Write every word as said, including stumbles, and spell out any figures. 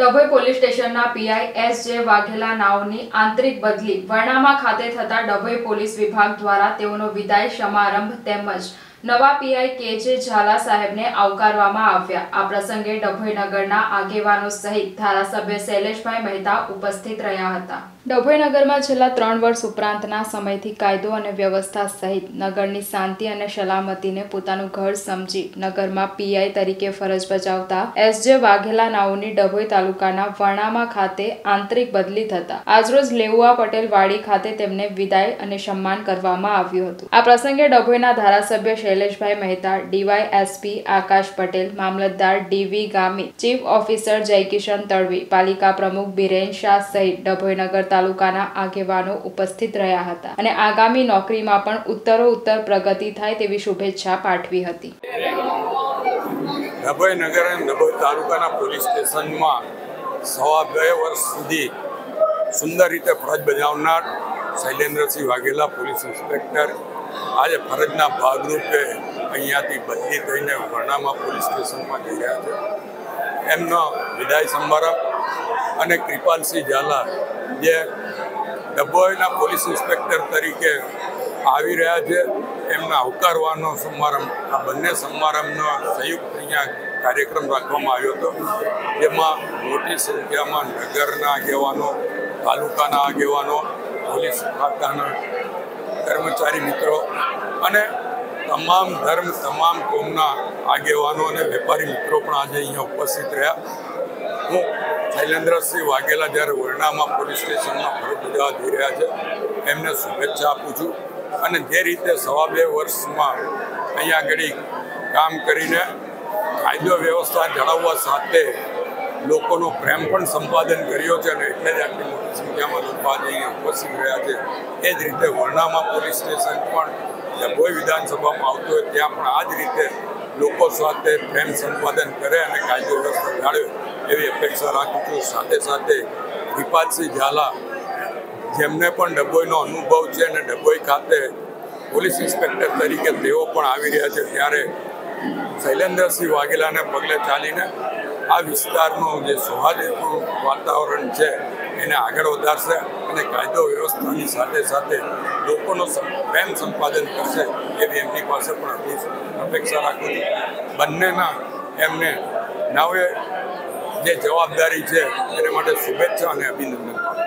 Dabhoi police સ્ટેશનના PI S J Vaghela નાઓની આંતરિક બદલી વર્ણામા ખાતે થતા ડભોઈ પોલીસ વિભાગ દ્વારા તેઓનો વિદાય સમારંભ તેમજ નવા પીઆઈ કે જે ઝાલા સાહેબને આવકારવામાં આવ્યા। આ પ્રસંગે ડભોઈ નગરના આગેવાનો સહિત ધારાસભ્ય શૈલેષભાઈ મહેતા ઉપસ્થિત રહ્યા હતા। ડભોઈ નગરમાં છેલ્લા ત્રણ વર્ષ ઉપરાંતના સમયથી કાયદો અને વ્યવસ્થા સહિત નગરની શાંતિ અને સલામતીને પોતાનું ઘર સમજી નગરમાં પીઆઈ તરીકે ફરજ બજાવતા એસ જે વાઘેલા નાઓની ડભોઈ તાલુકાના વર્ણામા ખાતે આંતરિક બદલી થતા આજરોજ લેઉવા પટેલ વાડી ખાતે તેમને વિદાય અને સન્માન કરવામાં આવ્યું હતું। આ પ્રસંગે ડભોઈના ધારાસભ્ય શૈલેષભાઈ મહેતા, ડીવાય એસપી આકાશ પટેલ, મામલતદાર DV Gami, chief officer Jaykishan Tadvi, પાલિકા પ્રમુખ બિરેન શાહ સહિત ડભોઈ નગર તાલુકાના આગેવાનો ઉપસ્થિત રહ્યા હતા અને આગામી નોકરીમાં પણ ઉત્તરો ઉત્તર પ્રગતિ થાય તેવી શુભેચ્છા પાઠવી હતી। ડભોઈ નગર અને ડભોઈ તાલુકાના પોલીસ સ્ટેશનમાં સવા બે વર્ષ સુધી સુંદર રીતે ફરજ બજાવનાર શૈલેન્દ્રસિંહ વાઘેલા પોલીસ ઇન્સ્પેક્ટર આજે ફરજના ભાગરૂપે અહીંયાથી બદલી થઈને વર્ણામા પોલીસ સ્ટેશનમાં જઈ રહ્યા છે। એમનો વિદાય સમારંભ અને કૃપાલસિંહ ઝાલા જે ડભોઈના પોલીસ ઇન્સ્પેક્ટર તરીકે આવી રહ્યા છે એમના આવકારવાનો સમારંભ, આ બંને સમારંભનો સંયુક્ત અહીંયા કાર્યક્રમ રાખવામાં આવ્યો હતો, જેમાં મોટી સંખ્યામાં નગરના આગેવાનો, તાલુકાના આગેવાનો, પોલીસ ખાતાના કર્મચારી મિત્રો અને તમામ ધર્મ તમામ કોમના આગેવાનો અને વેપારી મિત્રો પણ આજે અહીંયા ઉપસ્થિત રહ્યા। હું શૈલેન્દ્રસિંહ વાઘેલા જ્યારે વર્ણામા પોલીસ સ્ટેશનમાં ફરજ બજાવવા જઈ રહ્યા છે એમને શુભેચ્છા આપું છું અને જે રીતે સવા બે વર્ષમાં અહીંયા આગળ કામ કરીને કાયદો વ્યવસ્થા જાળવવા સાથે લોકોનો પ્રેમ પણ સંપાદન કર્યો છે અને એટલે જ આટલી મોટી સંખ્યામાં લોકો આજે અહીંયા ઉપસ્થિત રહ્યા છે। એ જ રીતે વર્ણામા પોલીસ સ્ટેશન પણ ડભોઈ વિધાનસભામાં આવતો હોય ત્યાં પણ આ જ રીતે લોકો સાથે પ્રેમ સંપાદન કરે અને કાયદો વ્યવસ્થા જાળવે એવી અપેક્ષા રાખું છું। સાથે સાથે કૃપાલસિંહ ઝાલા જેમને પણ ડભોઈનો અનુભવ છે અને ડભોઈ ખાતે પોલીસ ઇન્સ્પેક્ટર તરીકે તેઓ પણ આવી રહ્યા છે ત્યારે શૈલેન્દ્રસિંહ વાઘેલાને પગલે ચાલીને આ વિસ્તારનું જે સૌહાર્દપૂર્ણ વાતાવરણ છે એને આગળ વધારશે અને કાયદો વ્યવસ્થાની સાથે સાથે લોકોનો પ્રેમ સંપાદન કરશે એવી એમની પાસે પણ અપેક્ષા રાખું છું। બંનેના એમને નવે જે જવાબદારી છે એને માટે શુભેચ્છા અને અભિનંદન।